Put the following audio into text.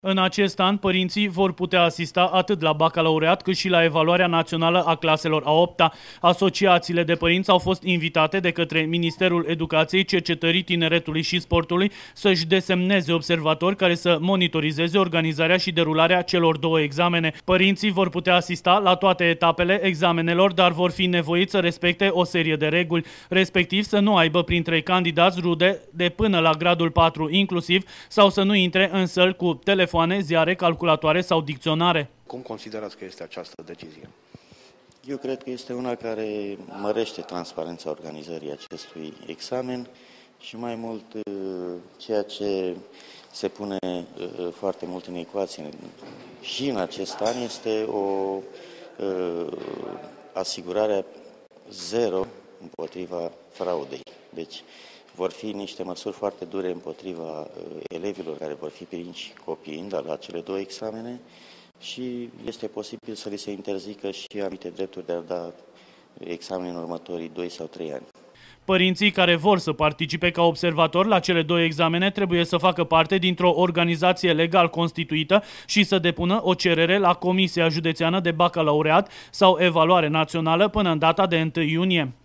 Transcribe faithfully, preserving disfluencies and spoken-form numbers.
În acest an, părinții vor putea asista atât la bacalaureat cât și la evaluarea națională a claselor a opta. Asociațiile de părinți au fost invitate de către Ministerul Educației, Cercetării, Tineretului și Sportului să-și desemneze observatori care să monitorizeze organizarea și derularea celor două examene. Părinții vor putea asista la toate etapele examenelor, dar vor fi nevoiți să respecte o serie de reguli, respectiv să nu aibă printre candidați rude de până la gradul patru inclusiv sau să nu intre în săli cu telefon, ziare, calculatoare sau dicționare. Cum considerați că este această decizie? Eu cred că este una care mărește transparența organizării acestui examen și mai mult ceea ce se pune foarte mult în ecuație și în acest an este o asigurare zero împotriva fraudei. Deci vor fi niște măsuri foarte dure împotriva uh, elevilor care vor fi prinși copiind la cele două examene și este posibil să li se interzică și anumite drepturi de a da examene în următorii doi sau trei ani. Părinții care vor să participe ca observatori la cele două examene trebuie să facă parte dintr-o organizație legal constituită și să depună o cerere la Comisia Județeană de Bacalaureat sau Evaluare Națională până în data de întâi iunie.